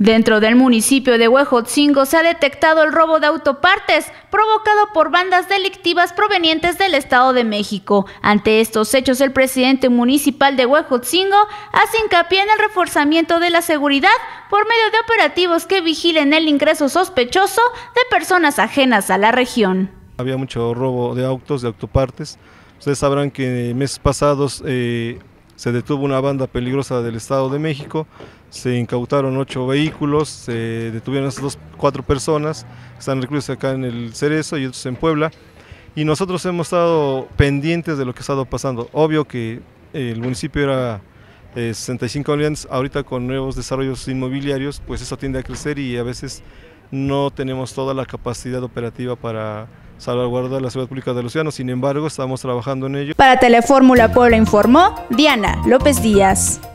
Dentro del municipio de Huejotzingo se ha detectado el robo de autopartes provocado por bandas delictivas provenientes del Estado de México. Ante estos hechos, el presidente municipal de Huejotzingo hace hincapié en el reforzamiento de la seguridad por medio de operativos que vigilen el ingreso sospechoso de personas ajenas a la región. Había mucho robo de autos, de autopartes. Ustedes sabrán que meses pasados se detuvo una banda peligrosa del Estado de México, se incautaron 8 vehículos, se detuvieron a 4 personas, que están reclusas acá en el Cerezo y otros en Puebla, y nosotros hemos estado pendientes de lo que ha estado pasando. Obvio que el municipio era 65 habitantes, ahorita con nuevos desarrollos inmobiliarios, pues eso tiende a crecer y a veces no tenemos toda la capacidad operativa para salvaguardar la seguridad pública de los ciudadanos. Sin embargo, estamos trabajando en ello. Para Telefórmula Puebla informó Diana López Díaz.